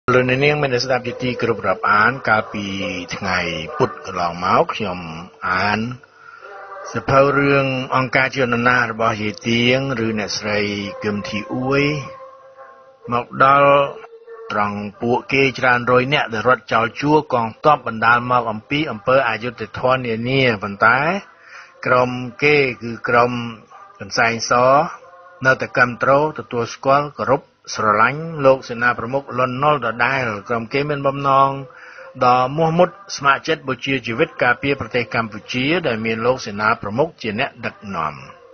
លោកនាងមានស្ដាប់ជាទីគោរពរាប់អានកាលពីថ្ងៃពុធកន្លងមកខ្ញុំអានសៀវភៅរឿងអង្គការជាណានារបស់យាយទៀងឬអ្នកស្រីគឹមធីអ៊ួយមកដល់ត្រង់ពួកគេច្រើនរយនាក់ដែលរត់ចោលជួរកងទ័ពបណ្ដាលមកអំពីអំពើអយុត្តិធម៌នានាប៉ុន្តែក្រុមគេគឺក្រុមកន្សែងសនៅតែគាំទ្រទទួលស្គាល់គោរពស្រឡាញ់លោកសេនាប្រមុខលន់នល់ដដែលក្រុមគេមានបំណងដ៏មោះមុតស្ម័គ្រចិត្តបូជាជីវិតការពារប្រទេសកម្ពុជាដែលមានលោកសេនាប្រមុខជាអ្នកដឹកនាំ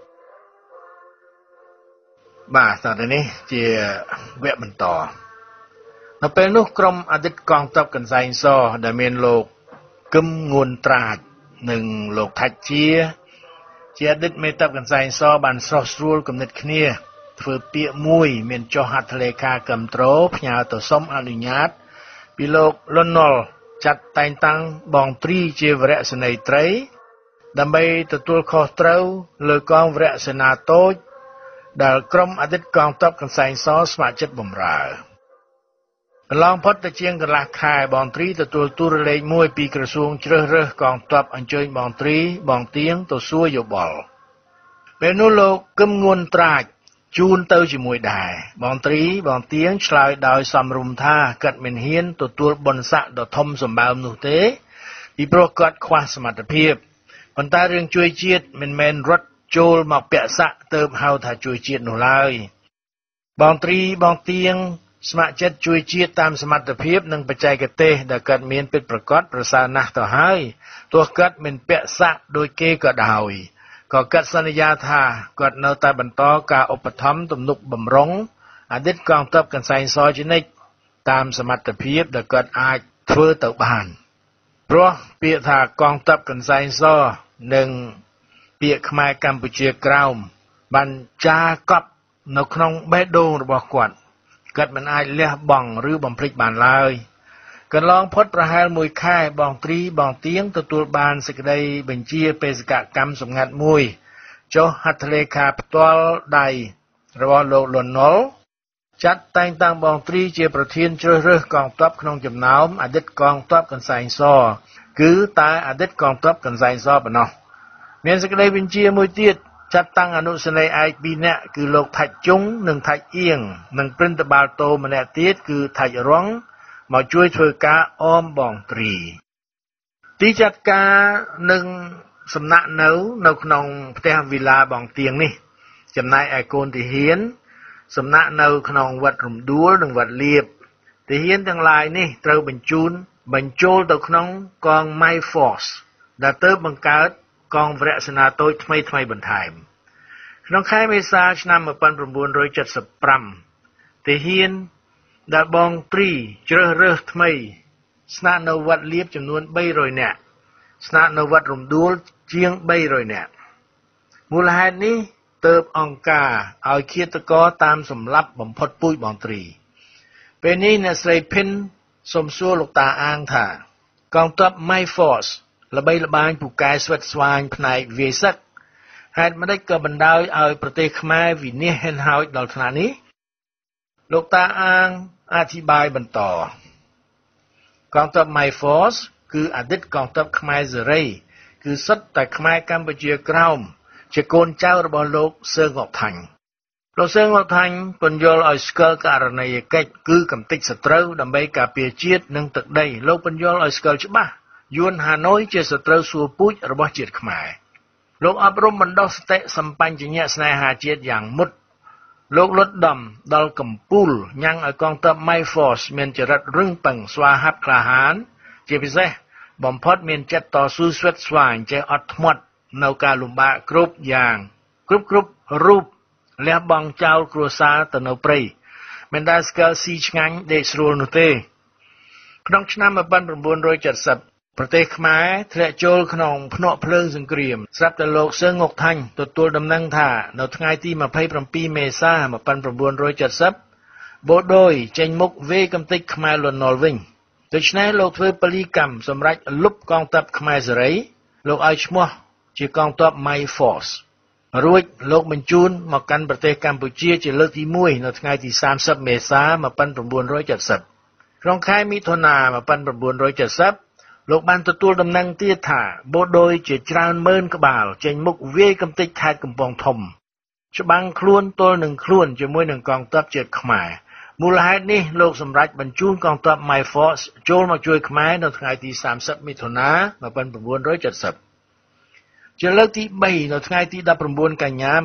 បាទតទៅនេះជាវគ្គបន្តនៅពេលនោះក្រុមអតីតកងទ័ពកន្សែងសដែលមានលោកគឹមងួនត្រាចនិងលោកថាច់ជាអតីតមេទ័ពកន្សែងសបានស្រោះស្រួលគំនិតគ្នាធ្វើពាក្យមួយមានចុះហត្ថលេខាគាំទ្រផ្ញើទៅសុំអនុញ្ញាតពីលោកលន់នល់ចាត់តែងតាំងបងត្រីជាវរៈសេនីយ៍ត្រីដើម្បីទទួលខុសត្រូវលើកងវរៈសេនាតូចដែលក្រុមអតីតកងទ័ពកន្សែងសស្ម័គ្រចិត្តបម្រើកន្លងផុតទៅជាងកន្លះខែបងត្រីទទួលទូរលេខមួយពីក្រសួងជ្រើសរើសកងទ័ពអញ្ជើញបងត្រីបងទៀងទៅសួរយោបល់ពេលនោះលោកគឹមងួនត្រាចជូនទៅជាមួយដែរបងត្រីបងទៀងឆ្លើយដោយសំរុំថាគាត់មិនហ៊ានទទួលបុណ្យស័ក្តិដ៏ធំសម្បើមនោះទេពីព្រោះគាត់ខ្វះសមត្ថភាពប៉ុន្តែរឿងជួយជាតិមិនមែនរត់ចូលមកពាក់ស័ក្តិទៅហៅថាជួយជាតិនោះឡើយបងត្រីបងទៀងស្ម័គ្រចិត្តជួយជាតិតាមសមត្ថភាពនិងបច្ចេកទេសដែលគាត់មានពិតប្រាកដប្រសើរណាស់ទៅហើយទោះគាត់មិនពាក់ស័ក្តិដូចគេក៏ដោយក៏គាត់សន្យាថាគាត់នៅតែបន្តការឧបត្ថម្ភទំនុកបម្រុងអតីតកងទ័ពកន្សែងសជានិច្ចតាមសមត្ថភាពដែលគាត់អាចធ្វើទៅបានព្រោះពាក្យថាកងទ័ពកន្សែងសនិងពាក្យខ្មែរកម្ពុជាក្រោមបានចារកប់នៅក្នុងបេះដូងរបស់គាត់មិនអាចលះបង់ឬបំភ្លេចបានឡើយកន្លងផុតប្រហែល1ខែបងត្រីបងទៀងទទួលបានសេចក្តីបញ្ជាបេសកកម្មសម្ងាត់មួយចុះហត្ថលេខាផ្ទាល់ដៃរបស់លោកលន់នល់ចាត់តែងតាំងបងត្រីជាប្រធានជ្រើសរើសកងទ័ពក្នុងចំណោមអតីតកងទ័ពកន្សែងសគឺតែអតីតកងទ័ពកន្សែងសប៉ុណ្ណោះមានសេចក្តីបញ្ជាមួយទៀតចាត់តាំងអនុសេនីយ៍ឯក2នាក់គឺលោកថាច់ជុងនិងថាច់អៀងនិងព្រិនតបាលតូម្នាក់ទៀតគឺថាច់រងមកជួយធ្វើការអមបងត្រីទីចាត់ការនឹងសំណាក់នៅក្នុងផ្ទះវីឡាបងទៀងនេះចំណែកឯកូនទាហានសំណាក់នៅក្នុងវត្តរំដួលនិងវត្តលៀបទាហានទាំងឡាយនេះត្រូវបញ្ចូលទៅក្នុងកង My Force ដែលទើបបង្កើតកងវរៈសេនាតូចថ្មីបន្ថែមក្នុងខែមេសាឆ្នាំ1975ទាហានដែលបងត្រីជ្រើសរើសថ្មីស្នាក់នៅវត្តលៀបចំនួន300នាក់ស្នាក់នៅវត្តរំដួលជាង300នាក់មូលហេតុនេះទើបអង្គការឲ្យឃាតករតាមសម្លាប់បំផុតពូជបងត្រីពេលនេះអ្នកស្រីភិនសូមសួរលោកតាអាងថាកងទ័ព My Force ល្បីល្បាញពូកែស្វិតស្វាញផ្នែកវាយសឹកហេតុម្ដេចក៏បណ្ដោយឲ្យប្រទេសខ្មែរវិនាសហិនហោចដល់ថ្នាក់នេះលោកតាអាងអធិប្បាយបន្តកងទ័ព My Force គឺអតីតកងទ័ពខ្មែរសេរីគឺសុទ្ធតែខ្មែរកម្ពុជាក្រោមជាកូនចៅរបស់លោកសឺងអុកថាញ់លោកសឺងអុកថាញ់ពន្យល់ឲ្យស្គាល់ករណីយកិច្ចគឺកំទេចសត្រូវដើម្បីការពារជាតិនិងទឹកដីលោកពន្យល់ឲ្យស្គាល់ច្បាស់យួនហាណូយជាសត្រូវសួរពូជរបស់ជាតិខ្មែរលោកអប់រំបណ្ដុះសតិសម្បញ្ញៈស្នេហាជាតិយ៉ាងមុតលោកលុតដំដល់កម្ពុជាញ៉ាំងឲ្យកងទ័ព My Force មានចរិតរឹងប៉ឹងស្វាហាប់ក្លាហានជាពិសេសបំផុតមានចិត្តតស៊ូស្វិតស្វាញចេះអត់ធ្មត់នៅការលំបាកគ្រប់យ៉ាងគ្រប់រូបលះបង់ចោលគ្រួសារទៅនៅព្រៃមិនដែលស្គាល់ស៊ីឆ្ងាញ់ដេកស្រួលនោះទេក្នុងឆ្នាំ1970ប្រទេសខ្មែរធ្លាក់ចូលក្នុងភ្នក់ភ្លើងសង្គ្រាមស្រាប់តែលោកសឺងអុកថាញ់ទទួលដំណឹងថានៅថ្ងៃទី27មេសា1970បូដូយចេញមុខវេកំទេចខ្មែរលន់នល់វិញដូច្នេះលោកធ្វើពលីកម្មសម្រាប់លុបកងទ័ពខ្មែរសេរីលោកឲ្យឈ្មោះជាកងទ័ព My Force រួចលោកបញ្ជូនមកកាន់ប្រទេសកម្ពុជាជាលើកទី1នៅថ្ងៃទី30មេសា1970 ក្នុងខែមិថុនា1970លោកបានទទួលដំណឹងទៀតថាបូដូយជាច្រើនម៉ឺនក្បាលចេញមុខវាយកំទេចខេត្តកំពង់ធំច្បាំងខ្លួនទល់នឹងខ្លួនជាមួយនឹងកងទ័ពជាតិខ្មែរមូលហេតុនេះលោកសម្រេចបញ្ជូនកងទ័ព My Force ចូលមកជួយខ្មែរនៅថ្ងៃទី30មិថុនា1970ជាលើកទី3នៅថ្ងៃទី19កញ្ញា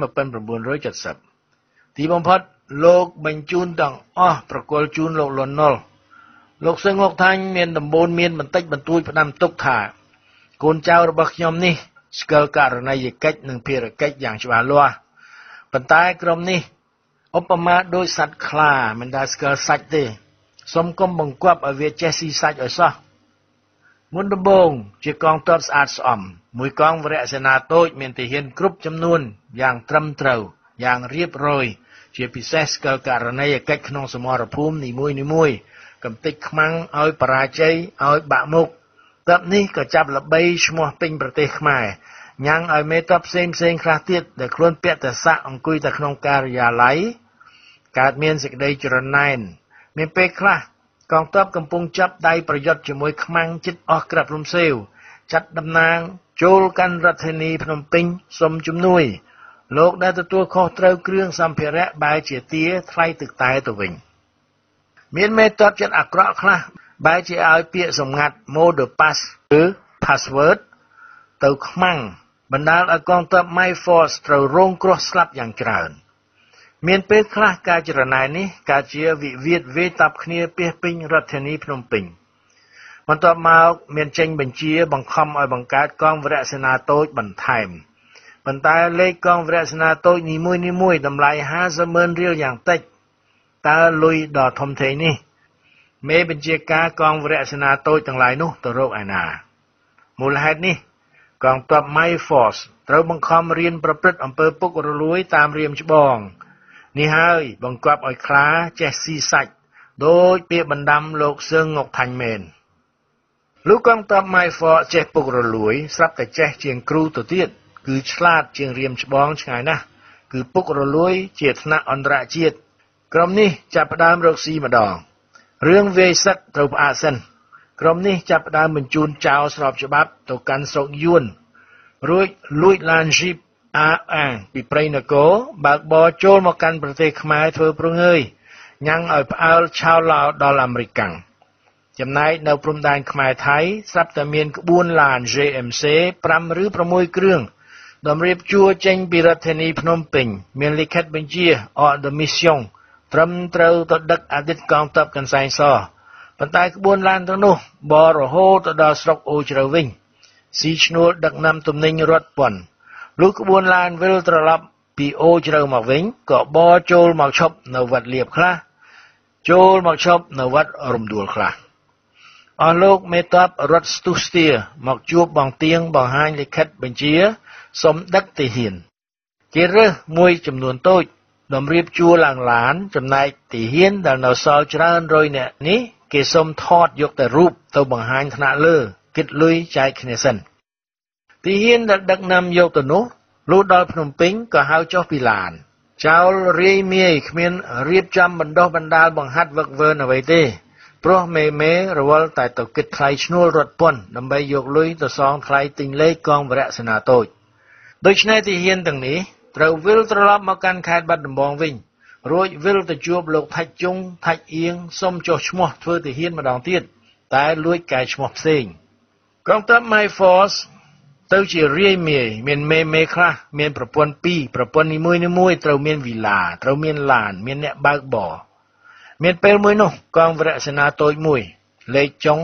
1970ទីបំផុតលោកបញ្ជូនទាំងអស់ប្រគល់ជូនលោកលន់នល់លោកសឹងលោកថាញ់មានដំបូន្មានបន្តិចបន្តួចផ្ដាំទុកថាកូនចៅរបស់ខ្ញុំនេះស្គាល់ករណីយកិច្ចនិងភារកិច្ចយ៉ាងច្បាស់លាស់ប៉ុន្តែក្រុមនេះឧបមាដោយសត្វខ្លាមិនដែលស្គាល់សាច់ទេសូមកុំបង្គាប់ឲ្យវាចេះស៊ីសាច់ឲ្យសោះមុនដំបូងជាកងទ័ពស្អាតស្អំមួយកងវរៈសេនាតូចមានទាហានគ្រប់ចំនួនយ៉ាងត្រឹមត្រូវយ៉ាងរៀបរយជាពិសេសស្គាល់ករណីយកិច្ចក្នុងសមរភូមិនីមួយៗកំទេចខ្មាំងឲ្យបរាជ័យឲ្យបាក់មុខទ័ពនេះក៏ចាប់ល្បីឈ្មោះពេញប្រទេសខ្មែរញ៉ាំងឲ្យមេទ័ពផ្សេងខ្លះទៀតដែលខ្លួនពាក់តែសាក់អង្គុយតែក្នុងការិយាល័យកើតមានសេចក្តីច្រណែនមានពេលខ្លះកងទ័ពកំពុងចាប់ដៃប្រយុទ្ធជាមួយខ្មាំងជិតអស់ក្របរំសេវចាត់តំណាងចូលកាន់រដ្ឋធានីភ្នំពេញសុំជំនួយលោកដែលទទួលខុសត្រូវគ្រឿងសម្ភារៈបែរជាទាថ្លៃទឹកតែទៅវិញមានមេទ័ពចិត្តអាក្រក់ខ្លះបែរជាឲ្យពាក្យសម្ងាត់ mot de passe ឬ password ទៅខ្មាំងបណ្ដាលឲ្យកងទ័ព My Force ត្រូវរងគ្រោះស្លាប់យ៉ាងច្រើនមានពេលខ្លះការចរណែននេះកើតជាវិវាទវេទ័ព្ទគ្នាពាសពេញរដ្ឋធានីភ្នំពេញបន្ទាប់មកមានចេញបញ្ជាបង្ខំឲ្យបង្កើតកងវរៈសេនាតូចបន្ថែមប៉ុន្តែលេខកងវរៈសេនាតូចនីមួយៗតម្លៃ 50,000 រៀលយ៉ាងតិចតើលុយដ៏ធំធេងនេះមេបញ្ជាការកងវរៈសេនាតូចទាំងឡាយនោះទៅរកឯណាមូលហេតុនេះកងទ័ព My Force ត្រូវបង្ខំរៀនប្រព្រឹត្តអំពើពុករលួយតាមរៀមច្បងនេះហើយបង្គាប់ឲ្យខ្លាចេះស៊ីសាច់ដោយពាក្យបណ្ដាំលោកសឹងងុកថាញ់មែនលោកកងទ័ព My Force ចេះពុករលួយស្រាប់តែចេះជាងគ្រូទៅទៀតគឺឆ្លាតជាងរៀមច្បងឆ្ងាយណាស់គឺពុករលួយជាថ្នាក់អន្តរជាតិក្រុមនេះចាប់ផ្ដើមរកស៊ីម្ដងរឿងវាយសឹកត្រូវផ្អាកសិនក្រុមនេះចាប់ផ្ដើមបញ្ជូនចៅស្របច្បាប់ទៅកាន់ស្រុកយួនរួចលួចឡានជីបអាពីព្រៃនគរបើកបរចូលមកកាន់ប្រទេសខ្មែរធ្វើប្រងើយញ៉ាំងឲ្យផ្អើលឆោឡោដល់អាមេរិកចំណែកនៅព្រំដែនខ្មែរថៃស្រាប់តែមានក្បួនឡាន JMC 5 ឬ 6 គ្រឿងតម្រៀបជួរចេញពីរដ្ឋធានីភ្នំពេញមានលិខិតបញ្ជា Ordre de Mission ត្រឹមត្រូវទៅដឹកអតីតកងទ័ពកន្សែងសប៉ុន្តែក្បួនឡានទាំងនោះបររហូតទៅដល់ស្រុកអូជ្រៅវិញស៊ីឈ្នួលដឹកនាំទំនិញរត់ពន្ធលុះក្បួនឡានវិលត្រឡប់ពីអូជ្រៅមកវិញក៏បរចូលមកឈប់នៅវត្តលៀបខ្លះចូលមកឈប់នៅវត្តរំដួលខ្លះអស់លោកមេទ័ពរត់ស្ទុះស្ទាមកជួបបងទៀងបង្ហាញលិខិតបញ្ជាសុំដឹកទាហានគេរើសមួយចំនួនតូចតម្រៀបជួរឡើងឡានចំណែកទាហានដែលនៅសល់ច្រើនរយនាក់នេះគេសុំថតយកតែរូបទៅបង្ហាញថ្នាក់លើគិតលុយចែកគ្នាសិនទាហានដែលដឹកនាំយកទៅនោះលុះដល់ភ្នំពេញក៏ហៅចុះពីឡានចោលរាយមាយគ្មានរៀបចំបណ្ដោះបណ្ដាលបង្ហាត់វឹកវើអ្វីទេព្រោះមេរវល់តែទៅគិតថ្លៃឈ្នួលរត់ពន្ធដើម្បីយកលុយទៅសងថ្លៃទិញលេខកងវរៈសេនាតូចដូច្នេះទាហានទាំងនេះត្រូវវិលត្រឡប់មកកាន់ខេត្តបាត់ដំបងវិញរួចវិលទៅជួបលោកថាច់ជុងថាច់អៀងសុំចុះឈ្មោះធ្វើទាហានម្ដងទៀតតែលួចកែឈ្មោះផ្សេងកងទ័ព My Force ទៅជារាយមាយមានមេខ្លះមានប្រពន្ធ2ប្រពន្ធនីមួយត្រូវមានវិឡាត្រូវមានឡានមានអ្នកបើកបរមានពេលមួយនោះកងវរៈសេនាតូចមួយលេខចុង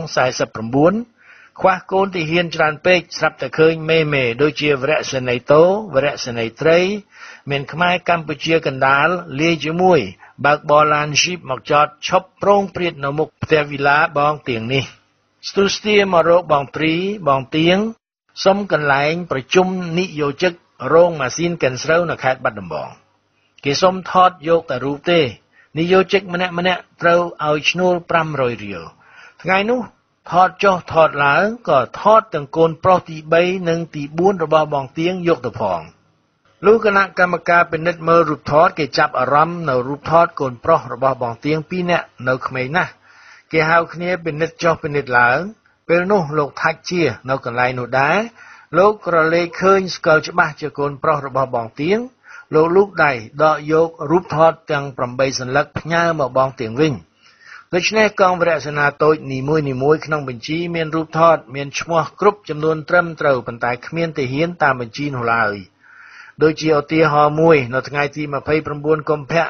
49ខ្វះកូនទាហានច្រើនពេកស្រាប់តែឃើញមេដូចជាវរៈសេនីតូវរៈសេនីត្រីមានខ្មែរកម្ពុជាកណ្ដាលលាយជាមួយបើកបរឡានជីបមកចតឈប់ប្រងព្រាតនៅមុខផ្ទះវិឡាបងទៀងនេះស្ទុះស្ទាមករកបងព្រីបងទៀងសុំកន្លែងប្រជុំនិយោជិករោងម៉ាស៊ីនកិនស្រូវនៅខេត្តបាត់ដំបងគេសុំថតយកតែរូបទេនិយោជិកម្នាក់ត្រូវឲ្យឈ្នួល500រៀលថ្ងៃនោះថតចុះថតឡើងក៏ថតទាំងកូនប្រុសទី3និងទី4របស់បងទៀងយកទៅផងលុះគណៈកម្មការពិនិត្យមើលរូបថតគេចាប់អារម្មណ៍នៅរូបថតកូនប្រុសរបស់បងទៀង2នាក់នៅក្មេងណាស់គេហៅគ្នាពិនិត្យចុះពិនិត្យឡើងពេលនោះលោកថាច់ជានៅកន្លែងនោះដែរលោកក្រឡេកឃើញស្គាល់ច្បាស់ជាកូនប្រុសរបស់បងទៀងលោកលូកដៃដកយករូបថតទាំង8សន្លឹកផ្ញើមកបងទៀងវិញដូច្នេះកងវរៈសេនាតូចនីមួយៗក្នុងបញ្ជីមានរូបថតមានឈ្មោះគ្រប់ចំនួនត្រឹមត្រូវប៉ុន្តែគ្មានទាហានតាមបញ្ជីនោះឡើយដូចជាឧទាហរណ៍មួយនៅថ្ងៃទី29កុម្ភៈ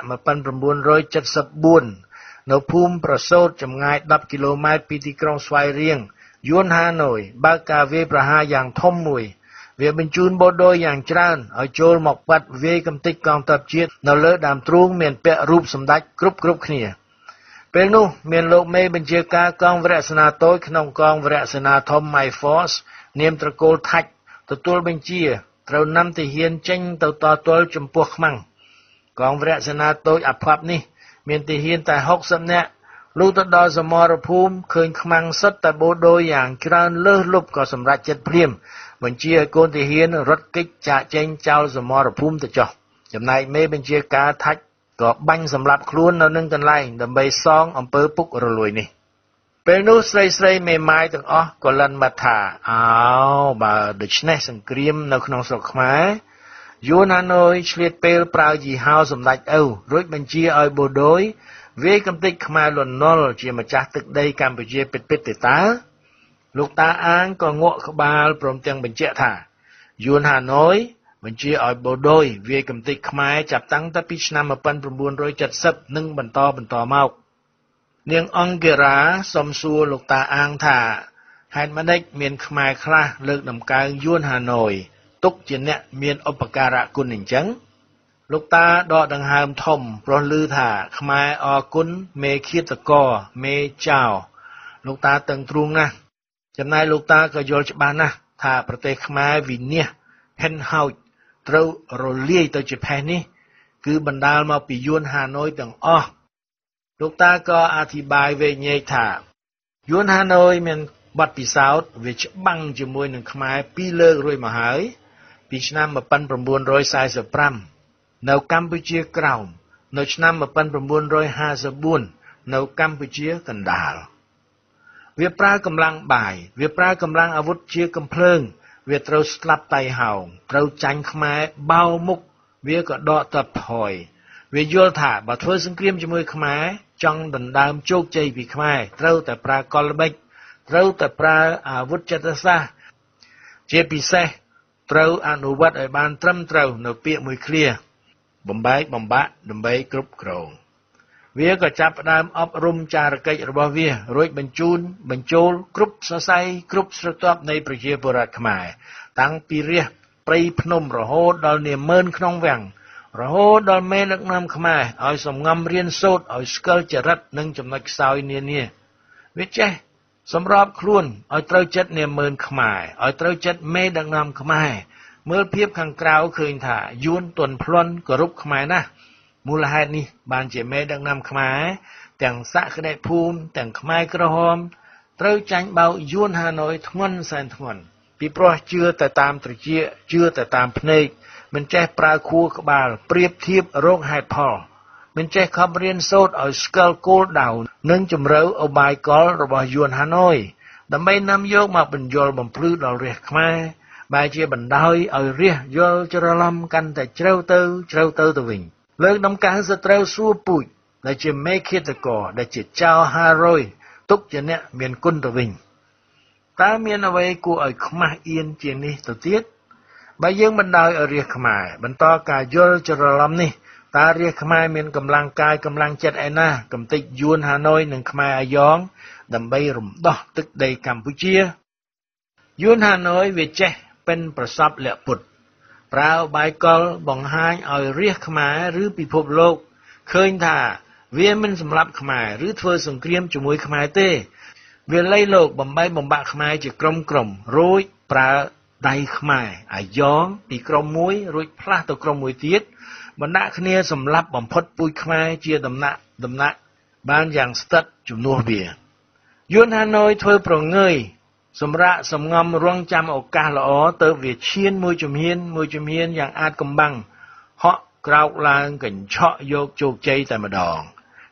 1974នៅភូមិប្រសូតចម្ងាយ10គីឡូម៉ែត្រពីទីក្រុងស្វាយរៀងយួនហាណូយបើកការវាយប្រហារយ៉ាងធំមួយវាបញ្ជូនបូដូយ៉ាងច្រើនឲ្យចូលមកបាត់វាយកំទេចកងទ័ពជាតិនៅលើដើមទ្រូងមានពាក់រូបសម្ដេចគ្រប់គ្នាពេលនោះមានលោកមេបញ្ជាការកងវរៈសេនាតូចក្នុងកងវរៈសេនាធំ My Force នាមត្រកូលថាច់ទទួលបញ្ជាត្រូវនាំទាហានចេញទៅតទល់ចំពោះខ្មាំងកងវរៈសេនាតូចអភ័ព្វនេះមានទាហានតែ60នាក់លុះទៅដល់សមរភូមិឃើញខ្មាំងសុទ្ធតែបូដូយ៉ាងច្រើនលើសលប់ក៏សម្រេចចិត្តភ្លាមបញ្ជាឲ្យកូនទាហានរត់គេចចាកចេញចោលសមរភូមិទៅចុះចំណែកមេបញ្ជាការថាច់ក៏បាញ់សម្លាប់ខ្លួននៅនឹងកន្លែងដើម្បីសងអំពើពុករលួយនេះពេលនោះស្រីមេម៉ាយទាំងអស់ក៏លិនមកថាបើដូច្នេះសង្គ្រាមនៅក្នុងស្រុកខ្មែរយួនហាណូយឆ្លៀតពេលប្រើយីហោសម្ដេចឪរួចបញ្ជាឲ្យបូដូយវាយកំទេចខ្មែរលន់នល់ជាម្ចាស់ទឹកដីកម្ពុជាពិតទេតើលោកតាអាងក៏ងក់ក្បាលព្រមទាំងបញ្ជាក់ថាយួនហាណូយបញ្ជាឲ្យបូដូយវាយកំទេចខ្មែរចាប់តាំងតែពីឆ្នាំ1970និងបន្តមកនាងអង្គរាសុំសួរលោកតាអាងថាហេតុម៉េចមានខ្មែរខ្លះលើកតម្កើងយួនហាណូយទុកជាអ្នកមានឧបការៈគុណអញ្ចឹងលោកតាដកដង្ហើមធំព្រោះឮថាខ្មែរអរគុណមេឃាតករមេចៅលោកតាតឹងទ្រូងណាស់ចំណែកលោកតាក៏យល់ច្បាស់ណាស់ថាប្រទេសខ្មែរវិនាសហិនហោចត្រូវរលាយទៅជាផេះនេះគឺបណ្ដាលមកពីយួនហាណូយទាំងអស់លោកតាក៏អធិប្បាយវែកញែកថាយួនហាណូយមានបទពិសោធន៍វាច្បាំងជាមួយនឹងខ្មែរ2លើករួចមកហើយពីឆ្នាំ1945នៅកម្ពុជាក្រោមនៅឆ្នាំ1954នៅកម្ពុជាកណ្ដាលវាប្រើកម្លាំងបាយវាប្រើកម្លាំងអាវុធជាកំភ្លើងវាត្រូវស្លាប់តៃហោងត្រូវចាញ់ខ្មែរបោមុខវាក៏ដកទ័ពថយវាយល់ថាបើធ្វើសង្គ្រាមជាមួយខ្មែរចង់ដណ្ដើមជោគជ័យពីខ្មែរត្រូវតែប្រើកលល្បិចត្រូវតែប្រើអាវុធចិត្តសាស្ត្រជាពិសេសត្រូវអនុវត្តឲ្យបានត្រឹមត្រូវនៅពាក្យមួយឃ្លាបំបែកបំបាក់ដើម្បីគ្រប់គ្រងវាក៏ចាប់ផ្ដើមអប់រំចារកិច្ចរបស់វារួចបញ្ចូលគ្រប់សរសៃគ្រប់ស្រទាប់នៃប្រជាពលរដ្ឋខ្មែរតាំងពីរាជព្រៃភ្នំរហូតដល់នាម៉ឺនក្នុងវាំងរហូតដល់មេដឹកនាំខ្មែរឲ្យសំងំរៀនសូត្រឲ្យស្គាល់ចរិតនិងចំណុចខ្សោយនានាវាចេះសម្របខ្លួនឲ្យត្រូវចិត្តនាម៉ឺនខ្មែរឲ្យត្រូវចិត្តមេដឹកនាំខ្មែរមើលភាពខាងក្រៅឃើញថាយួនទន់ភ្លន់គោរពខ្មែរណាស់មូលហេតុនេះបានជាមេដឹកនាំខ្មែរទាំងសក្តិភូមិទាំងខ្មែរក្រហមត្រូវចាញ់បោកយួនហាណូយធ្ងន់សែនធ្ងន់ពីព្រោះជឿតែតាមត្រចៀកជឿតែតាមភ្នែកមិនចេះប្រើខួរក្បាលប្រៀបធៀបរកហេតុផលមិនចេះខំរៀនសូត្រឲ្យស្គាល់គោលដៅនិងជំរឿឧបាយកលរបស់យួនហាណូយដើម្បីនាំយកមកបញ្យលបំភ្លឺដល់រាជខ្មែរបែរជាបណ្ដោយឲ្យរាជយល់ច្រឡំកាន់តែជ្រៅទៅវិញលើកដំកើងសត្រូវសួរពូជដែលជាមេឃាតករដែលជាចៅ500ទុកជាអ្នកមានគុណទៅវិញតើមានអ្វីគួរឲ្យខ្មាស់អៀនជាងនេះទៅទៀតបើយើងបណ្ដោយឲ្យរាជខ្មែរបន្តការយល់ច្រឡំនេះតើរាជខ្មែរមានកម្លាំងកាយកម្លាំងចិត្តឯណាកំទេចយួនហាណូយនិងខ្មែរអាយ៉ងដើម្បីរំដោះទឹកដីកម្ពុជាយួនហាណូយវាចេះเป็นប្រសពលក្ខពុទ្ធប្រើឧបាយកលបង្ហាញឲ្យរាជខ្មែរឬពិភពលោកឃើញថាវាមិនសម្លាប់ខ្មែរឬធ្វើសង្គ្រាមជាមួយខ្មែរទេវាលៃលោកបំបីបំបាក់ខ្មែរជាក្រុមរួចប្រើដៃខ្មែរអាយ៉ងពីក្រុមមួយរួចផ្លាស់ទៅក្រុមមួយទៀតបណ្ដាក់គ្នាសម្លាប់បំផុតពូជខ្មែរជាដំណាក់បានយ៉ាងស្តិតជំនួសវាយួនហាណូយធ្វើប្រងើយសម្រាប់សំងំរងចាំឱកាសល្អទៅវាឈានមួយជំហានយ៉ាងអាចកំបាំងហក់ក្រោកឡើងកញ្ឆក់យកជោគជ័យតែម្ដង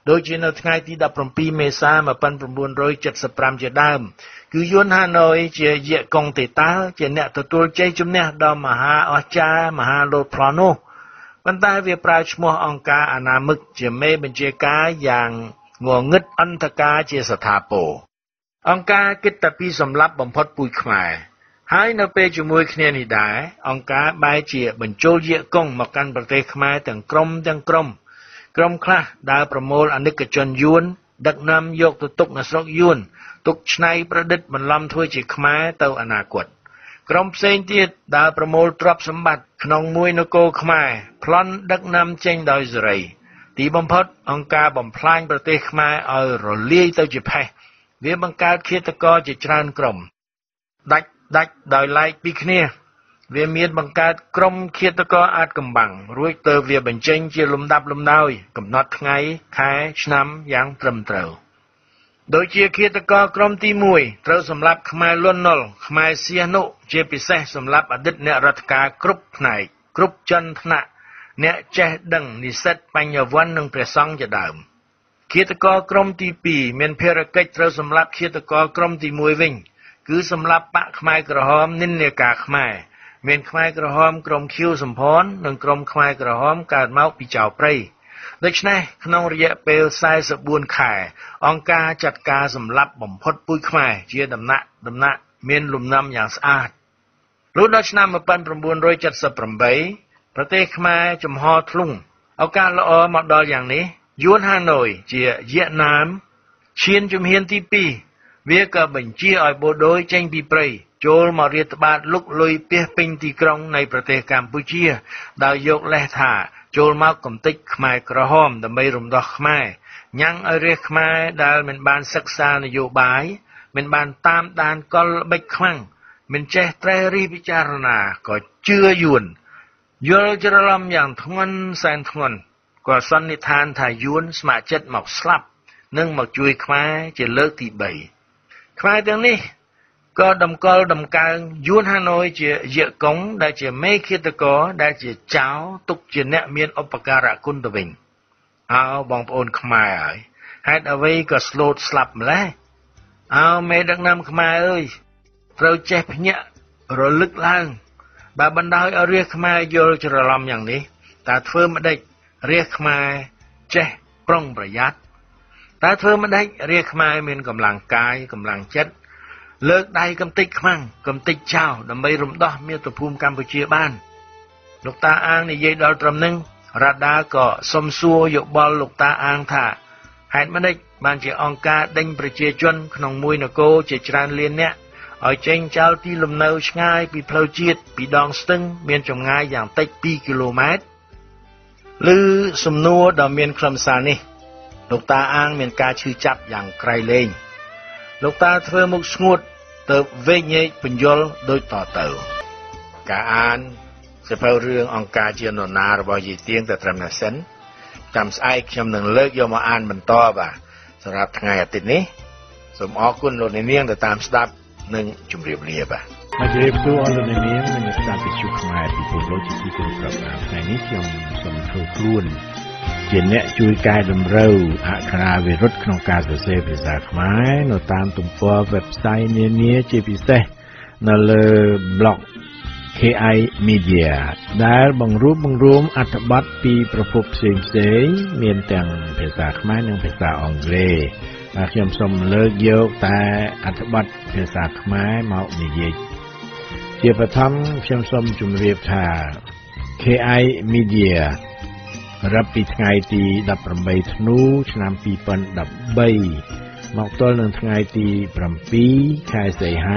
ដូចជានៅថ្ងៃទី17មេសា1975ជាដើមគឺយួនហាណូយជាយៈកុងតេតាជាអ្នកទទួលជ័យជំនះដ៏មហាអស្ចារ្យមហាលោតផ្លោះនោះប៉ុន្តែវាប្រើឈ្មោះអង្គការអនាមិកជាមេបញ្ជាការយ៉ាងងងឹតអន្តការជាស្ថាពរអង្គការគិតតែពីសម្លាប់បំផុតពូជខ្មែរហើយនៅពេលជាមួយគ្នានេះដែរអង្គការបែរជាបញ្ចូលយៈកុងមកកាន់ប្រទេសខ្មែរទាំងក្រុមក្រុមខ្លះដើរប្រមូលអនិកជនយួនដឹកនាំយកទៅទុកនៅស្រុកយួនទុកឆ្នៃប្រឌិតបន្លំធ្វើជាខ្មែរទៅអនាគតក្រុមផ្សេងទៀតដើរប្រមូលទ្រព្យសម្បត្តិក្នុងមួយនគរខ្មែរប្លន់ដឹកនាំចេញដោយសេរីទីបំផុតអង្គការបំផ្លាញប្រទេសខ្មែរឲ្យរលាយទៅជាផេះវាបង្កើតឃាតករជាច្រើនក្រុមដាច់ដោយឡែកពីគ្នាវាមានបង្កើតក្រុមឃាតករអាចកំបាំងរួចទៅវាបញ្ចេញជាលំដាប់លំដោយកំណត់ថ្ងៃខែឆ្នាំយ៉ាងត្រឹមត្រូវដូចជាឃាតករក្រុមទី1ត្រូវសម្លាប់ខ្មែរលន់នល់ខ្មែរសៀនុជាពិសេសសម្លាប់អតីតអ្នករដ្ឋការគ្រប់ផ្នែកគ្រប់ចន្ទថ្នាក់អ្នកចេះដឹងនិស្សិតបញ្ញវន្តនិងព្រះសង្ឃជាដើមឃាតករក្រុមទី2មានភារកិច្ចត្រូវសម្លាប់ឃាតករក្រុមទី1វិញគឺសម្លាប់បកខ្មែរក្រហមនិន្នាការខ្មែរមានខ្មែរក្រហមក្រុមខៀវសំផននិងក្រុមខ្មែរក្រហមកើតមកពីចៅព្រៃដូច្នេះក្នុងរយៈពេល44ខែអង្គការចាត់ការសម្លាប់បំផុតពូជខ្មែរជាដំណាក់មានលំនាំយ៉ាងស្អាតលុះដល់ឆ្នាំ1978ប្រទេសខ្មែរចំហធ្លុងឱកាសល្អមកដល់យ៉ាងនេះយួនហាណូយជាវៀតណាមឈានជំហានទី2វាក៏បញ្ជាឲ្យបូដូយចេញពីព្រៃចូលមករាតត្បាតលុកលុយពាសពេញទីក្រុងនៃប្រទេសកម្ពុជាដោយយកលេសថាចូលមកកំទេចខ្មែរក្រហមដើម្បីរំដោះខ្មែរញ៉ាំងឲ្យរាជខ្មែរដែលមិនបានសិក្សានយោបាយមិនបានតាមដានកលល្បិចខ្លាំងមិនចេះត្រេះរិះពិចារណាក៏ជឿយួនយល់ច្រឡំយ៉ាងធ្ងន់សែនធ្ងន់ក៏សន្និដ្ឋានថាយួនស្ម័គ្រចិត្តមកស្លាប់និងមកជួយខ្មែរជាលើកទី3ខ្មែរទាំងនេះក៏តម្កល់តម្កើងយួនហាណូយជាយៈកុងដែលជាមេឃាតករដែលជាចៅទុកជាអ្នកមានឧបការៈគុណទៅវិញបងប្អូនខ្មែរហើយហេតុអ្វីក៏ស្លូតស្លាប់ម្ល៉េះមេដឹកនាំខ្មែរអើយត្រូវចេះភ្ញាក់រលឹកឡើងបើបណ្ដោយឲ្យរាជខ្មែរយល់ច្រឡំយ៉ាងនេះតើធ្វើម្ដេចរាជខ្មែរចេះប្រុងប្រយ័ត្នតើធ្វើម្ដេចរាជខ្មែរមានកម្លាំងកាយកម្លាំងចិត្តលើកដៃកំទេចខ្មាំងកំទេចចោលដើម្បីរំដោះមាតុភូមិកម្ពុជាបានលោកតាអាងនិយាយដល់ត្រឹមនឹងរ៉ាដាក៏សុំសួរយោបល់លោកតាអាងថាហេតុម៉េចបានជាអង្គការដេញប្រជាជនក្នុងមួយនគរជាច្រើនលានអ្នកឲ្យចេញចោលទីលំនៅឆ្ងាយពីផ្លូវជាតិពីដងស្ទឹងមានចម្ងាយយ៉ាងតិច2គីឡូម៉ែត្រឬសំណួរដ៏មានខ្លឹមសារនេះលោកតាអាងមានការឈឺចាប់យ៉ាងក្រៃលែងលោកតាធ្វើមុខស្ងួតទៅវែកញែកបញ្យលដូចតទៅការអានសៀវភៅរឿងអង្គការជានរណារបស់យាយទៀងតែត្រឹមនេះសិនចាំស្អែកខ្ញុំនឹងលើកយកមកអានបន្តបាទសម្រាប់ថ្ងៃអាទិត្យនេះសូមអរគុណលោកអ្នកនាងដែលតាមស្ដាប់និងជម្រាបលាបាទជម្រាបសួរអស់លោកអ្នកនាងនិងស្ដាប់វិទ្យុខ្មែរពីពលរដ្ឋជាទីគោរពครับថ្ងៃនេះខ្ញុំសូមធ្វើខ្លួនជាអ្នកជួយកែតម្រូវអក្ខរាវិរុទ្ធក្នុងការសរសេរភាសាខ្មែរនៅតាមទំព័រ website នានាជាពិសេសនៅលើ blog KI Media ដែលបង្រួបបង្រួមអត្ថបទពីប្រភពផ្សេងៗមានទាំងភាសាខ្មែរនិងភាសាអង់គ្លេសហើយខ្ញុំសូមលើកយកតែអត្ថបទភាសាខ្មែរមកនិយាយជាបឋមខ្ញុំសូមជម្រាបថា KI Media រាប់ពីថ្ងៃទី18ធ្នូឆ្នាំ2013មកទល់នឹងថ្ងៃទី7ខែសីហា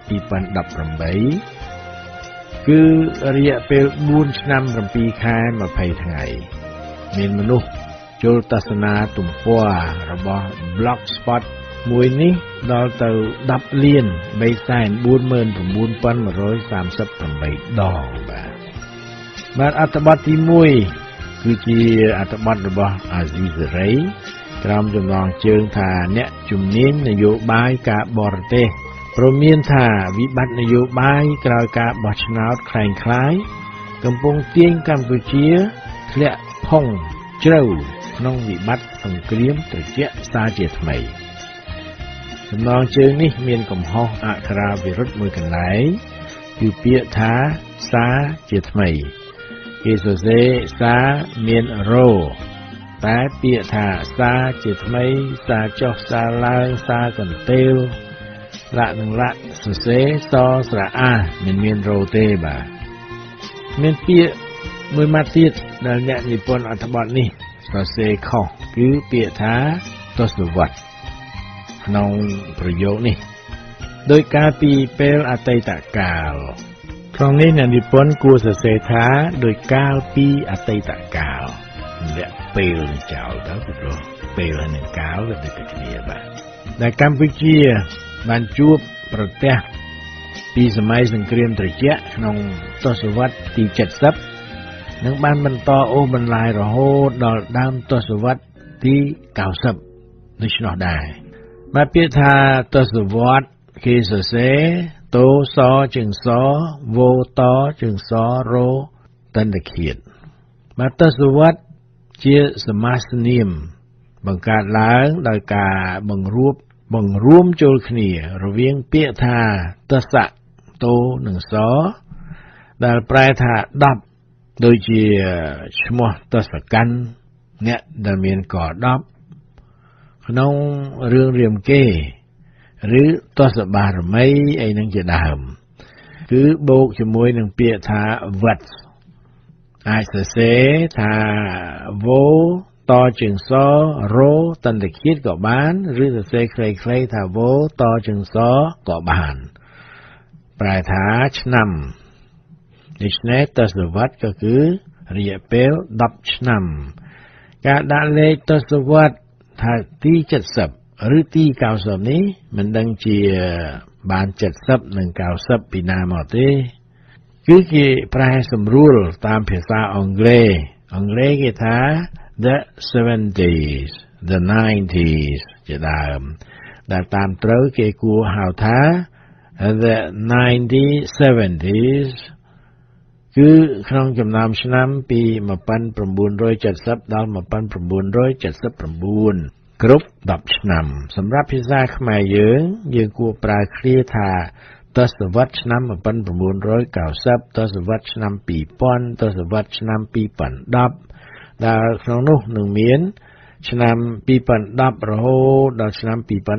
2018គឺរយៈពេល4ឆ្នាំ7ខែ20ថ្ងៃមានមនុស្សចូលទស្សនាទំព័ររបស់ Blogspot មួយនេះដល់ទៅ10លាន 349,138 ដងបាទអត្ថបទទី1គឺជាអត្ថបទរបស់អាស៊ីសេរីក្រោមចំណងជើងថាអ្នកជំនាញនយោបាយការបរទេសព្រមានថាវិបត្តិនយោបាយក្រោយការបោះឆ្នោតคล้ายៗកំពុងទាញកម្ពុជាធ្លាក់ផុងជ្រៅក្នុងវិបត្តិសង្គ្រាមត្រជាក់សារជាថ្មីចំណងជើងនេះមានកំហុសអក្ខរាវិរុទ្ធមួយកន្លែងគឺពាក្យថាសារជាថ្មីគេសរសេរសារមានរោតែពាក្យថាសារជាថ្មីសារចុះសារឡើងសារកន្ទេលលក្ខនឹងលក្ខសរសេរសស្រៈអាមិនមានរោទេបាទមានពាក្យមួយម៉ាត់ទៀតដែលអ្នកនិពន្ធអត្ថបទនេះសរសេរខុសគឺពាក្យថាទសវត្សរ៍ក្នុងប្រយោគនេះដោយកាលពីពេលអតីតកាលក្នុងនេះអ្នកនិពន្ធគួរសរសេរថាដោយកាលពីអតីតកាលលាក់ពេលចោលទៅព្រោះពេលនិងកាលវាដូចគ្នាបាទដែលកម្ពុជាបានជួបប្រទះពីសម័យសង្គ្រាមត្រជាក់ក្នុងទសវត្សរ៍ទី70និងបានបន្តអូសបន្លាយរហូតដល់ដើមទសវត្សរ៍ទី90ដូច្នោះដែរបាទពាក្យថាទសវត្សរ៍គេសរសេរតោសជើងសវោតជើងសរោតន្តឃាតបាទទសវត្សរ៍ជាសមាសនាមបង្កើតឡើងដោយការបង្រួមចូលគ្នារវាងពាក្យថាទសៈតោនិងសដែលប្រែថា10ដូចជាឈ្មោះទសកាន់អ្នកដែលមានក10ក្នុងរឿងរាមកេរ្តិ៍ឬទសបារមីអីនឹងជាដើមគឺបូកជាមួយនឹងពាក្យថាវត្តអាចសរសេរថាវោតជើងសរោតន្តឃាតក៏បានឬសរសេរខ្លីៗថាវោតជើងសក៏បានប្រែថាឆ្នាំដូច្នេះទសវត្សរ៍ក៏គឺរយៈពេល10ឆ្នាំការដាក់លេខទសវត្សរ៍ថាទី70ឬទី90នេះមិនដឹងជាបាន70និង90ពីណាមកទេគឺគេប្រែសម្រួលតាមភាសាអង់គ្លេសគេថា the 70s the 90s ជាដើមដែលតាមត្រូវគេគួរហៅថា the 1970s គឺក្នុងចំណោមឆ្នាំពី1970ដល់1979គ្រប់10ឆ្នាំសម្រាប់ភាសាខ្មែរយើងគួរប្រើឃ្លាថាទសវត្សរ៍ឆ្នាំ1990ទសវត្សរ៍ឆ្នាំ2000ទសវត្សរ៍ឆ្នាំ2010ដែលក្នុងនោះនឹងមានឆ្នាំ2010រហូតដល់ឆ្នាំ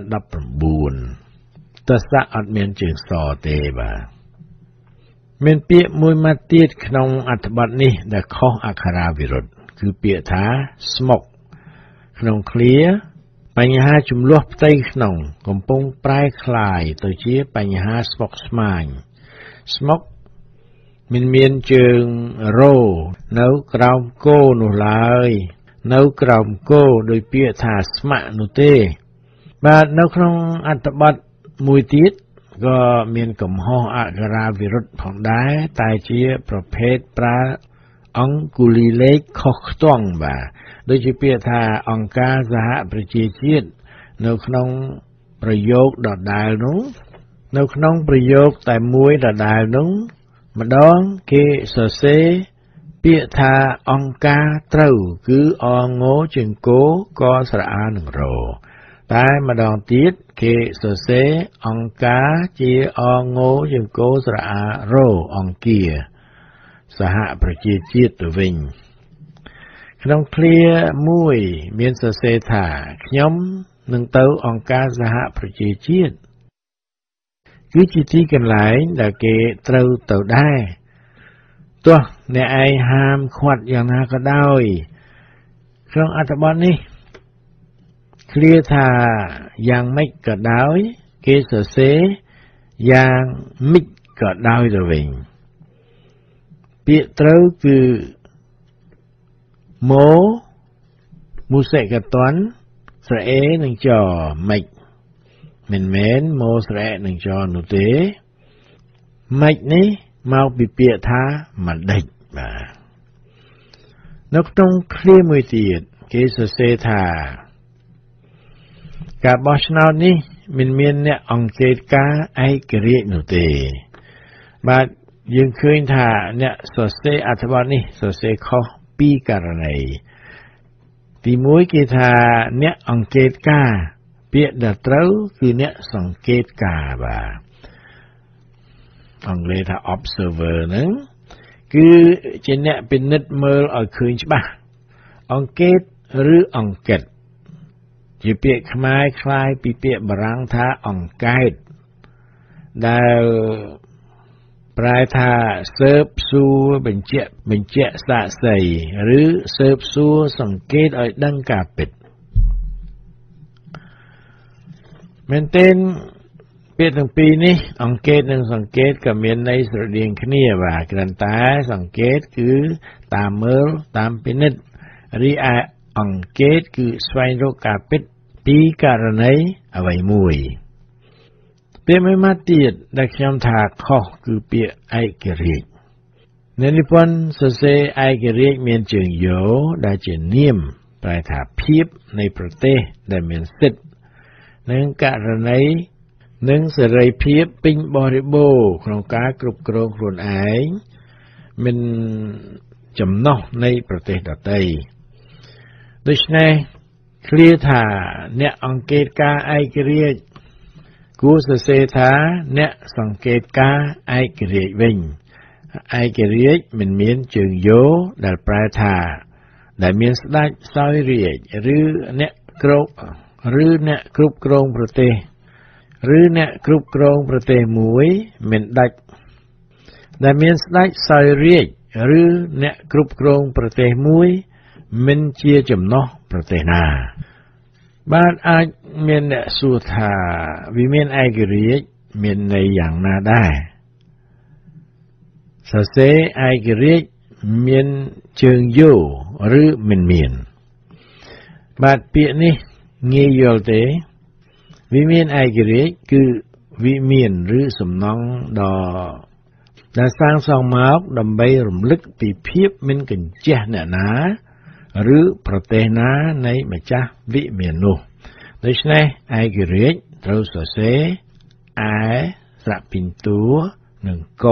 2019ទសៈអត់មានជើងសទេបាទមានពាក្យមួយម៉ាត់ទៀតក្នុងអត្ថបទនេះដែលខុសអក្ខរាវិរុទ្ធគឺពាក្យថាស្មុកក្នុងឃ្លាបញ្ហាចំនួនផ្ទៃក្នុងកំពុងប្រែคล้ายទៅជាបញ្ហាស្មុគស្មាញស្មុកមិនមានជើងរោនៅក្រោមគោនោះឡើយនៅក្រោមគោដោយពាក្យថាស្មាក់នោះទេបាទនៅក្នុងអត្ថបទមួយទៀតក៏មានកំហុសអក្ខរាវិរុទ្ធផងដែរតែជាប្រភេទប្រើអង្គុលីលេខខុសខ្ទង់បាទដូចជាពាក្យថាអង្គការសហប្រជាជាតិនៅក្នុងប្រយោគដដែលនោះនៅក្នុងប្រយោគតែមួយដដែលនោះម្ដងគេសរសេរពាក្យថាអង្គការត្រូវគឺអងោជើងគោកស្រៈអានឹងរោតែម្ដងទៀតគេសរសេរអង្គការជាអងោជើងគោស្រៈអារោអង្គាសហប្រជាជាតិទៅវិញក្នុងឃ្លាមួយមានសរសេរថាខ្ញុំនឹងទៅអង្គការសហប្រជាជាតិគឺជាទីកន្លែងដែលគេត្រូវទៅដែរទោះអ្នកឯងហាមឃាត់យ៉ាងណាក៏ដោយក្នុងអត្ថបទនេះឃ្លាថាយ៉ាងម៉េចក៏ដោយគេសរសេរយ៉ាងម៉េចក៏ដោយទៅវិញពាក្យត្រូវគឺមូសេកតនស្រអេនឹងចម៉េចមិនមែនម៉ូស្រអេនឹងចនោះទេម៉េចនេះមកពីពាក្យថាម្ដេចបាទនៅក្នុងឃ្លាមួយទៀតគេសរសេរថាការបោះឆ្នោតនេះមិនមានអ្នកអង្កេតការឯករាជ្យនោះទេបាទយើងឃើញថាអ្នកសរសេរអត្ថបទនេះសរសេរខុសពីករណីទី1គេថាអ្នកអង្កេតការពាក្យដែលត្រូវគឺអ្នកសង្កេតការបាទអង់គ្លេសថា observer ហ្នឹងគឺជាអ្នកពិនិត្យមើលឲ្យឃើញច្បាស់អង្កេតឬអង្កេតជាពាក្យខ្មែរคล้ายពីពាក្យបារាំងថាអង្កេតដែលប្រែថាស៊ើបសួរបញ្ជាក់សាក្សីឬស៊ើបសួរសង្កេតឲ្យដឹងការពិតមែនទែនពាក្យទាំងពីរនេះអង្កេតនិងសង្កេតក៏មានន័យស្រដៀងគ្នាបាទគ្រាន់តែសង្កេតគឺតាមមើលតាមពិនិត្យរីឯអង្កេតគឺស្វែងរកការពិតពីករណីអ្វីមួយពាក្យមួយម៉ាត់ទៀតដែលខ្ញុំថាខុសគឺពាក្យឯករាជ្យនៅនិពន្ធសរសេរឯករាជ្យមានជើងយោដែលជានាមប្រែថាភាពនៃប្រទេសដែលមានសិទ្ធិនិងករណីនិងសេរីភាពពេញបរិបូរណ៍ក្នុងការគ្រប់គ្រងខ្លួនឯងមិនចំណុះនៃប្រទេសដទៃដូច្នេះឃ្លាថាអ្នកអង្កេតការឯករាជ្យគួរសរសេរថាអ្នកសង្កេតការឯករាជ្យវិញឯករាជ្យមិនមានជើងយោដែលប្រែថាដែលមានស្ដេចសោយរាជ្យឬអ្នកគ្រប់គ្រងប្រទេសឬអ្នកគ្រប់គ្រងប្រទេសមួយមិនដាច់ដែលមានស្ដេចសោយរាជ្យឬអ្នកគ្រប់គ្រងប្រទេសមួយមិនជាចំណុះប្រទេសណាបាទអាចមានអ្នកសួរថាវាមានឯករាជ្យមានន័យយ៉ាងណាដែរសរសេរឯករាជ្យមានជើងយោឬមិនមានបាទពាក្យនេះងាយយល់ទេវិមានឯករាជ្យគឺវិមានឬសំណង់ដែលសាងសង់មកដើម្បីរំលឹកពីភាពមិនកញ្ចេះអ្នកណាឬប្រទេសណានៃម្ចាស់វិមាននោះដូច្នេះឯករាជ្យត្រូវសរសេរឯស្រៈពិន្ទួនិងក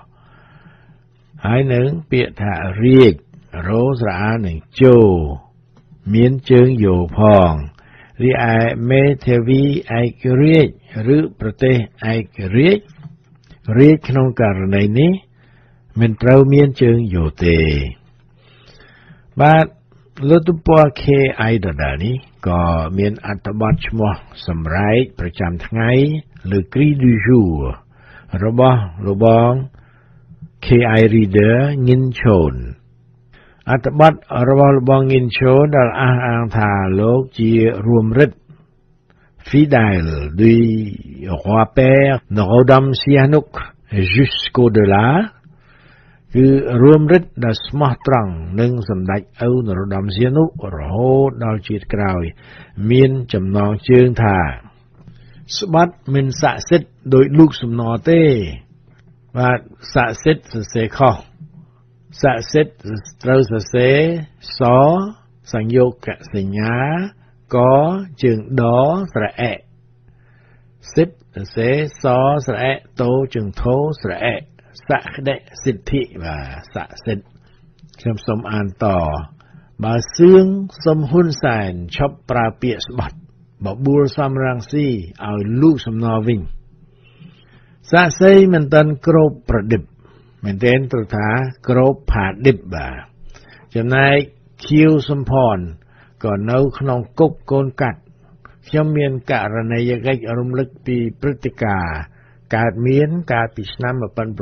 ហើយនឹងពាក្យថារាជរោស្រៈអានឹងជោមានជើងយោផងរីឯមេធាវីឯករាជ្យឬប្រទេសឯករាជ្យរាជក្នុងករណីនេះមិនត្រូវមានជើងយោទេបាទលើទំព័រ KI ដដែលនេះក៏មានអត្ថបទឈ្មោះសម្រែកប្រចាំថ្ងៃ Le Cri du Jour របស់លោកបង KI Reader ញិនឈូនអត្ថបទរបស់លោកបងញិនឈូនដែលអះអាងថាលោកជារួមរិទ្ធ fidèle du roi père Norodom Sihanouk jusqu'au-delà គឺរួមរិទ្ធដែលស្មោះត្រង់នឹងសម្ដេចឪនរោត្តមសីហនុរហូតដល់ជាតិក្រោយមានចំណងជើងថាស្បាត់មិនស័ក្តិសិទ្ធិដោយលូកសំណទេបាទស័ក្តិសិទ្ធិសរសេរខុសស័ក្តិសិទ្ធិត្រូវសរសេរសសញ្ញោគសញ្ញាកជើងដស្រៈអិសិទ្ធិសរសេរសស្រៈអិតោជើងធោស្រៈអិសក្តិសិទ្ធិបាទស័ក្តិសិទ្ធិខ្ញុំសូមអានតបើសឿងសុំហ៊ុនសែនឈប់ប្រើពាក្យស្បាត់បបួលសំរងស៊ីឲ្យលូកសំណវិញសាក្សីមិនតាន់គ្របប្រឌិបមែនទែនត្រូវថាគ្របផាឌិបបាទចំណែកខៀវសំផនក៏នៅក្នុងគុកកូនកាត់ខ្ញុំមានករណីយកិច្ចរំលឹកពីព្រឹត្តិការណ៍កើតមានកាលពីឆ្នាំ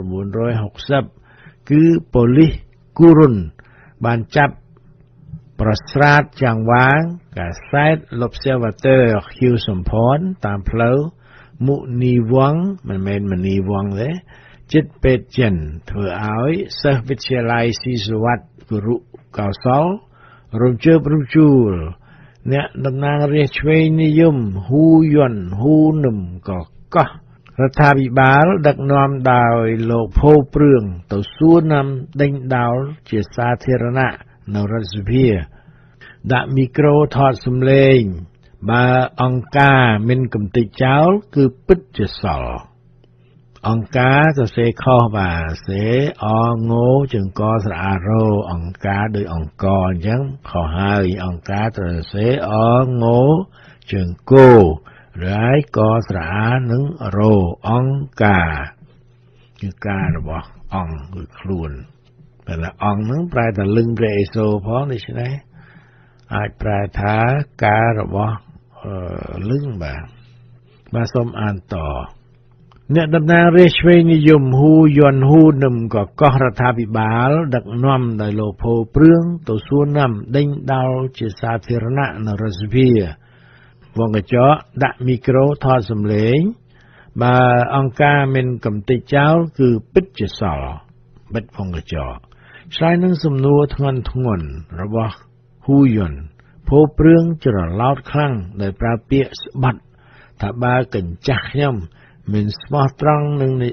1960គឺប៉ូលីសគូរុនបានចាប់ប្រស្រាតយ៉ាងវាងកាសែត L'Observateur ខៀវសំផនតាមផ្លូវមុនីវង្សមិនមែនមនីវង្សទេចិត្តពេទ្យចិនធ្វើឲ្យសិស្សវិទ្យាល័យស៊ីសវត្តគរុកោសលរំជើបរំជួលអ្នកតំណាងរាស្ត្រឆ្វេងនិយមហ៊ូយុនហ៊ូនឹមក៏កោះរដ្ឋាភិបាលដឹកនាំដោយលោកភោព្រឿងទៅសួរនាំដេញដោលជាសាធារណៈនៅរដ្ឋសភាដាក់មីក្រូថតសំឡេងបើអង្គការមិនកំទេចចោលគឺពិតជាសល់អង្គការសរសេរខុសបាទសេអងោจึงកស្រអារោអង្គការដោយអង្គអញ្ចឹងខុសហើយអង្គការត្រូវសរសេរអងោจึงគោរាយកស្រអានឹងរោអង្គការគឺការរបស់អង្គគឺខ្លួនតែละអង្គហ្នឹងប្រែថាលឹងព្រះអេសូរផងដូច្នេះអាចប្រែថាការរបស់លឹងបាទសូមអានតអ្នកតំណាងរាជឆ្វេងនិយមហ៊ូយន់ហ៊ូនឹមក៏កោះរដ្ឋាភិបាលដឹកនាំដោយលោកផូព្រឿងទៅសួរនាំដេញដោលជាសាធារណៈនៅរដ្ឋសភាវងកញ្ចក់ដាក់មីក្រូថតសំឡេងបើអង្គការមានកំតិចចោលគឺពិតជាសល់បិទវងកញ្ចក់ឆ្លើយនឹងសំណួរធ្ងន់ធ្ងររបស់ហ៊ូយន់ផូព្រឿងច្រឡោតខ្លាំងដោយប្រើពាក្យស្បាត់ថាបើកញ្ចាស់ខ្ញុំមិនស្មោះត្រង់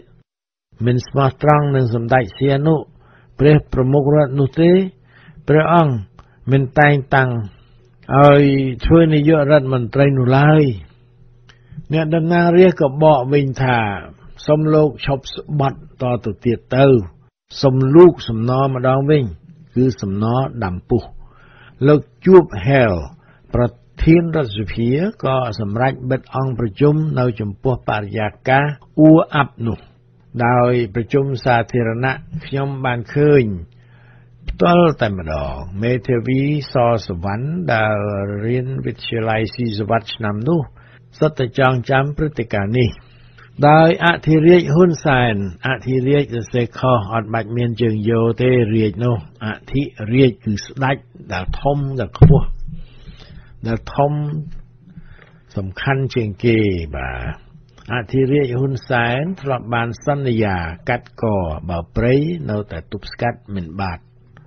នឹងសម្ដេចសៀនុព្រះប្រមុខរដ្ឋនោះទេព្រះអង្គមិនតែងតាំងឲ្យធ្វើនាយករដ្ឋមន្ត្រីនោះឡើយអ្នកតំណាងរាស្ត្រក៏បកវិញថាសូមលោកឈប់ស្បត់តទៅទៀតទៅសូមលូកសំណរម្ដងវិញគឺសំណរដាំពុះលោកជួបហែលប្រធានរដ្ឋសភាក៏សម្រេចបិទអង្គប្រជុំនៅចំពោះបរិយាកាសអួរអាប់នោះដោយប្រជុំសាធារណៈខ្ញុំបានឃើញផ្ទាល់តែម្ដងមេធាវីសសវណ្ណដែលរៀនវិទ្យាល័យស៊ីសវត្តឆ្នាំនោះសុទ្ធតែចងចាំព្រឹត្តិការណ៍នេះដោយអធិរាជហ៊ុនសែនអធិរាជសរសេរខុសអត់បាច់មានជើងយោទេរាជនោះអធិរាជគឺស្ដេចដែលធំដែលខ្ពស់ដែលធំសំខាន់ជាងគេបាទអធិរាជហ៊ុនសែនធ្លាប់បានសន្យាកាត់កបើព្រៃនៅតែទប់ស្កាត់មិនបាត់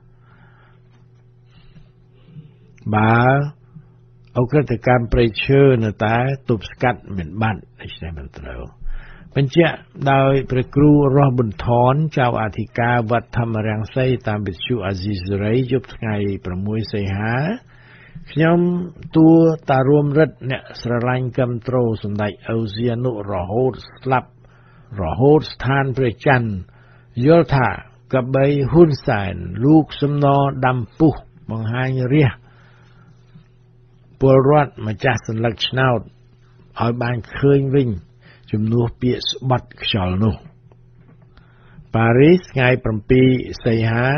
បើអក្រិតកម្មព្រៃឈើនៅតែទប់ស្កាត់មិនបាត់ដូច្នេះមិនត្រូវបញ្ជាក់ដោយព្រះគ្រូរស់ប៊ុនថនចៅអធិការវត្តធម្មរាំងសីតាមវិទ្យុអាស៊ីសេរីយប់ថ្ងៃ6សីហាខ្ញុំទួតារួមរិទ្ធអ្នកស្រឡាញ់កំត្រូលសម្ដេចអូសៀនុរហូតស្លាប់រហូតស្ថានព្រះច័ន្ទយល់ថាកបីហ៊ុនសែនលូកសំណរដាំពុះបង្ហាញរាជពលរដ្ឋម្ចាស់សន្លឹកឆ្នោតឲ្យបានឃើញវិញជំនួសពាក្យស្បាត់ខ្យល់នោះប៉ារីសថ្ងៃ7សីហា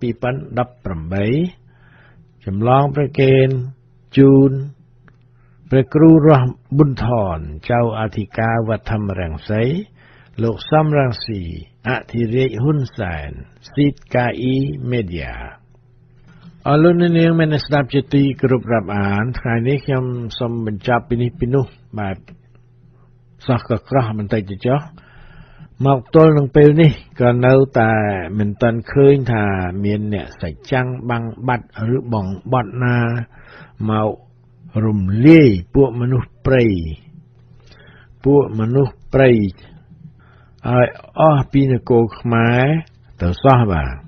2018ចម្លងព្រះកេនជូនព្រះគ្រូរស់ប៊ុនថនចៅអធិការវត្តធម្មរាំងសីលោកសំរងស៊ីអធិរាជហ៊ុនសែនស៊ីតកាអ៊ីមេឌៀអរលោកនាងមានស្ដាប់ជាទីគោរពរាប់អានថ្ងៃនេះខ្ញុំសូមបញ្ចប់ពីនេះពីនោះបាទសោះក៏ក្រោះបន្តិចទៅចុះមកទល់នឹងពេលនេះក៏នៅតែមិនទាន់ឃើញថាមានអ្នកសច្ចាំងបាំងបាត់ឬបងបត់ណាមករំលាយពួកមនុស្សព្រៃឲ្យអស់ពីនគរខ្មែរទៅសោះបាទ